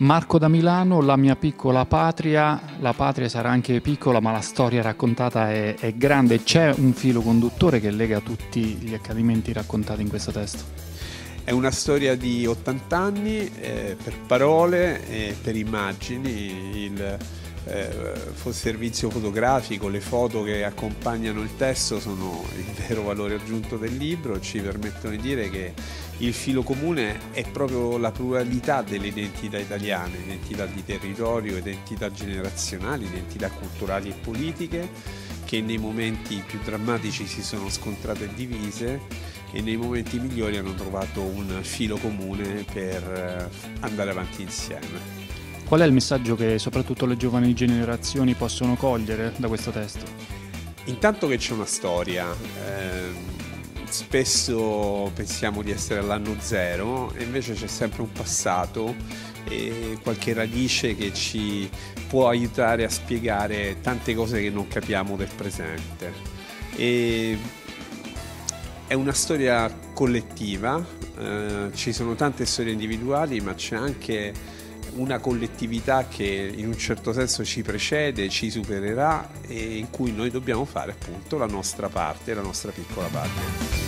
Marco da Milano, La mia piccola patria. La patria sarà anche piccola, ma la storia raccontata è grande. C'è un filo conduttore che lega tutti gli accadimenti raccontati in questo testo. È una storia di 80 anni, per parole e per immagini. Il servizio fotografico, le foto che accompagnano il testo sono il vero valore aggiunto del libro, ci permettono di dire che il filo comune è proprio la pluralità delle identità italiane, identità di territorio, identità generazionali, identità culturali e politiche, che nei momenti più drammatici si sono scontrate e divise e nei momenti migliori hanno trovato un filo comune per andare avanti insieme. Qual è il messaggio che soprattutto le giovani generazioni possono cogliere da questo testo? Intanto che c'è una storia, spesso pensiamo di essere all'anno zero e invece c'è sempre un passato e qualche radice che ci può aiutare a spiegare tante cose che non capiamo del presente. È una storia collettiva, ci sono tante storie individuali, ma c'è anche una collettività che in un certo senso ci precede, ci supererà e in cui noi dobbiamo fare appunto la nostra parte, la nostra piccola parte.